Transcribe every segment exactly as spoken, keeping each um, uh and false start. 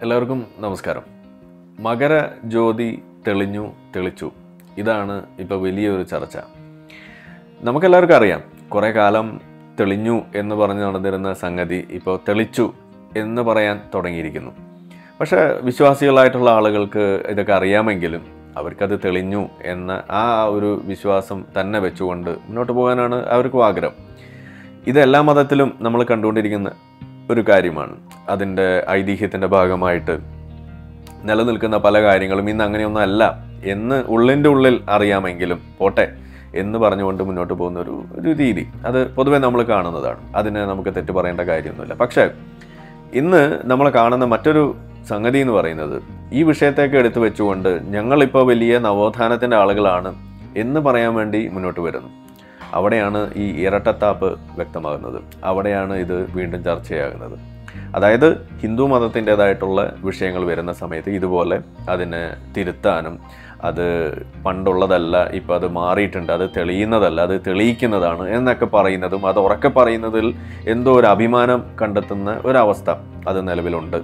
എല്ലാവർക്കും നമസ്കാരം. മകര ജ്യോതി തെളിഞ്ഞു തെളിച്ചു, ഇതാണ് ഇപ്പോൾ വലിയൊരു ചർച്ച. നമുക്കെല്ലാവർക്കും അറിയാം, കുറേ കാലം തെളിഞ്ഞു എന്ന് പറഞ്ഞ് നടന്നിരുന്ന സംഗതി ഇപ്പോൾ തെളിച്ചു എന്ന് പറയാൻ തുടങ്ങിയിരിക്കുന്നു. പക്ഷേ വിശ്വാസികളായിട്ടുള്ള ആളുകൾക്ക് ഇതൊക്കെ അറിയാമെങ്കിലും അവർക്കത് തെളിഞ്ഞു എന്ന ആ ഒരു വിശ്വാസം തന്നെ വെച്ചുകൊണ്ട് മുന്നോട്ട് പോകാനാണ് അവർക്കും ആഗ്രഹം. ഇതെല്ലാ മതത്തിലും നമ്മൾ കണ്ടുകൊണ്ടിരിക്കുന്ന ഒരു കാര്യമാണ്. അതിൻ്റെ ഐതിഹ്യത്തിൻ്റെ ഭാഗമായിട്ട് നിലനിൽക്കുന്ന പല കാര്യങ്ങളും ഇന്ന് അങ്ങനെയൊന്നും അല്ല എന്ന് ഉള്ളിൻ്റെ ഉള്ളിൽ അറിയാമെങ്കിലും പോട്ടെ എന്ന് പറഞ്ഞുകൊണ്ട് മുന്നോട്ട് പോകുന്ന ഒരു ഒരു രീതി അത് പൊതുവെ നമ്മൾ കാണുന്നതാണ്. അതിന് നമുക്ക് തെറ്റ് പറയേണ്ട കാര്യമൊന്നുമില്ല. പക്ഷേ ഇന്ന് നമ്മൾ കാണുന്ന മറ്റൊരു സംഗതി എന്ന് പറയുന്നത്, ഈ വിഷയത്തേക്ക് എടുത്തു വെച്ചുകൊണ്ട് ഞങ്ങളിപ്പോൾ വലിയ നവോത്ഥാനത്തിൻ്റെ ആളുകളാണ് എന്ന് പറയാൻ വേണ്ടി മുന്നോട്ട് വരുന്നു. അവിടെയാണ് ഈ ഇരട്ടത്താപ്പ് വ്യക്തമാകുന്നത്. അവിടെയാണ് ഇത് വീണ്ടും ചർച്ചയാകുന്നത്. അതായത് ഹിന്ദു മതത്തിൻ്റേതായിട്ടുള്ള വിഷയങ്ങൾ വരുന്ന സമയത്ത് ഇതുപോലെ അതിനെ തിരുത്താനും അത് പണ്ടുള്ളതല്ല, ഇപ്പോൾ അത് മാറിയിട്ടുണ്ട്, അത് തെളിയുന്നതല്ല, അത് തെളിയിക്കുന്നതാണ് എന്നൊക്കെ പറയുന്നതും അത് ഉറക്കെ പറയുന്നതിൽ എന്തോ ഒരു അഭിമാനം കണ്ടെത്തുന്ന ഒരവസ്ഥ അത് നിലവിലുണ്ട്.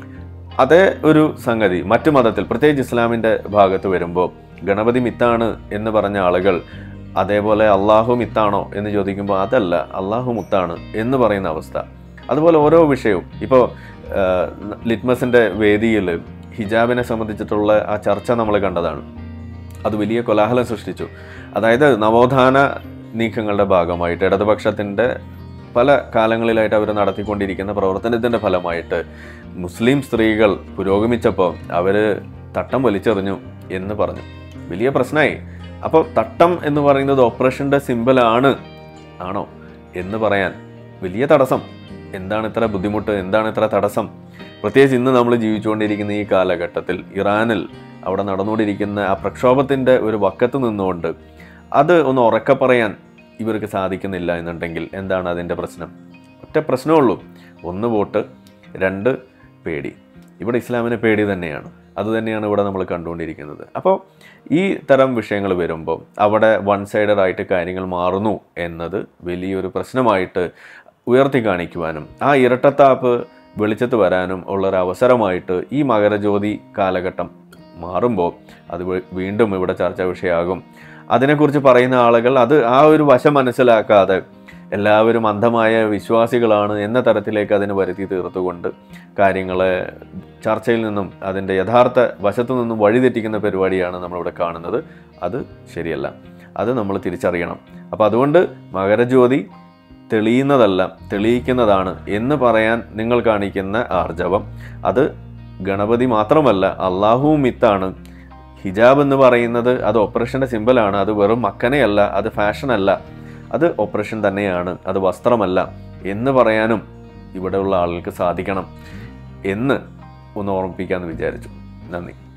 അതേ ഒരു സംഗതി മറ്റു മതത്തിൽ, പ്രത്യേകിച്ച് ഇസ്ലാമിൻ്റെ ഭാഗത്ത് വരുമ്പോൾ ഗണപതി മിത്താണ് എന്ന് പറഞ്ഞ ആളുകൾ അതേപോലെ അള്ളാഹു മിത്താണോ എന്ന് ചോദിക്കുമ്പോൾ അതല്ല, അള്ളാഹു മുത്താണ് എന്ന് പറയുന്ന അവസ്ഥ. അതുപോലെ ഓരോ വിഷയവും ഇപ്പോൾ ലിറ്റ്മസിൻ്റെ വേദിയിൽ ഹിജാബിനെ സംബന്ധിച്ചിട്ടുള്ള ആ ചർച്ച നമ്മൾ കണ്ടതാണ്. അത് വലിയ കോലാഹലം സൃഷ്ടിച്ചു. അതായത് നവോത്ഥാന നീക്കങ്ങളുടെ ഭാഗമായിട്ട് ഇടതുപക്ഷത്തിൻ്റെ പല കാലങ്ങളിലായിട്ട് അവർ നടത്തിക്കൊണ്ടിരിക്കുന്ന പ്രവർത്തനത്തിൻ്റെ ഫലമായിട്ട് മുസ്ലിം സ്ത്രീകൾ പുരോഗമിച്ചപ്പോൾ അവർ തട്ടം വലിച്ചെറിഞ്ഞു എന്ന് പറഞ്ഞു. വലിയ പ്രശ്നമായി. അപ്പോൾ തട്ടം എന്ന് പറയുന്നത് ഓപ്പറേഷൻ്റെ സിമ്പലാണ് ആണോ എന്ന് പറയാൻ വലിയ തടസ്സം. എന്താണ് ഇത്ര ബുദ്ധിമുട്ട്, എന്താണ് ഇത്ര തടസ്സം? പ്രത്യേകിച്ച് ഇന്ന് നമ്മൾ ജീവിച്ചുകൊണ്ടിരിക്കുന്ന ഈ കാലഘട്ടത്തിൽ ഇറാനിൽ അവിടെ നടന്നുകൊണ്ടിരിക്കുന്ന ആ പ്രക്ഷോഭത്തിൻ്റെ ഒരു വക്കത്ത് നിന്നുകൊണ്ട് അത് ഒന്ന് ഉറക്കെ പറയാൻ ഇവർക്ക് സാധിക്കുന്നില്ല എന്നുണ്ടെങ്കിൽ എന്താണ് അതിൻ്റെ പ്രശ്നം? ഒറ്റ പ്രശ്നമേ ഉള്ളൂ. ഒന്ന് വോട്ട്, രണ്ട് പേടി. ഇവിടെ ഇസ്ലാമിനെ പേടി തന്നെയാണ്. അതുതന്നെയാണ് ഇവിടെ നമ്മൾ കണ്ടുകൊണ്ടിരിക്കുന്നത്. അപ്പോൾ ഈ തരം വിഷയങ്ങൾ വരുമ്പോൾ അവിടെ വൺ സൈഡഡ് ആയിട്ട് കാര്യങ്ങൾ മാറുന്നു എന്നത് വലിയൊരു പ്രശ്നമായിട്ട് ഉയർത്തി കാണിക്കുവാനും ആ ഇരട്ടത്താപ്പ് വെളിച്ചത്ത് വരാനും ഉള്ളൊരവസരമായിട്ട് ഈ മകരജ്യോതി കാലഘട്ടം മാറുമ്പോൾ അത് വീണ്ടും ഇവിടെ ചർച്ചാ വിഷയമാകും. അതിനെക്കുറിച്ച് പറയുന്ന ആളുകൾ അത് ആ ഒരു വശം മനസ്സിലാക്കാതെ എല്ലാവരും അന്ധമായ വിശ്വാസികളാണ് എന്ന തരത്തിലേക്ക് അതിന് വരുത്തി തീർത്തുകൊണ്ട് കാര്യങ്ങളെ ചർച്ചയിൽ നിന്നും അതിൻ്റെ യഥാർത്ഥ വശത്തു നിന്നും വഴിതെറ്റിക്കുന്ന പരിപാടിയാണ് നമ്മളിവിടെ കാണുന്നത്. അത് ശരിയല്ല. അത് നമ്മൾ തിരിച്ചറിയണം. അപ്പോൾ അതുകൊണ്ട് മകരജ്യോതി തെളിയുന്നതല്ല, തെളിയിക്കുന്നതാണ് എന്ന് പറയാൻ നിങ്ങൾ കാണിക്കുന്ന ആർജവം അത് ഗണപതി മാത്രമല്ല, അള്ളാഹുവും മിത്താണ്. ഹിജാബ് എന്ന് പറയുന്നത് അത് ഓപ്പറേഷൻ്റെ സിമ്പലാണ്. അത് വെറും മക്കനെയല്ല, അത് ഫാഷനല്ല, അത് ഓപ്പറേഷൻ തന്നെയാണ്, അത് വസ്ത്രമല്ല എന്ന് പറയാനും ഇവിടെയുള്ള ആളുകൾക്ക് സാധിക്കണം എന്ന് ഒന്ന് ഓർമ്മിപ്പിക്കാമെന്ന് വിചാരിച്ചു. നന്ദി.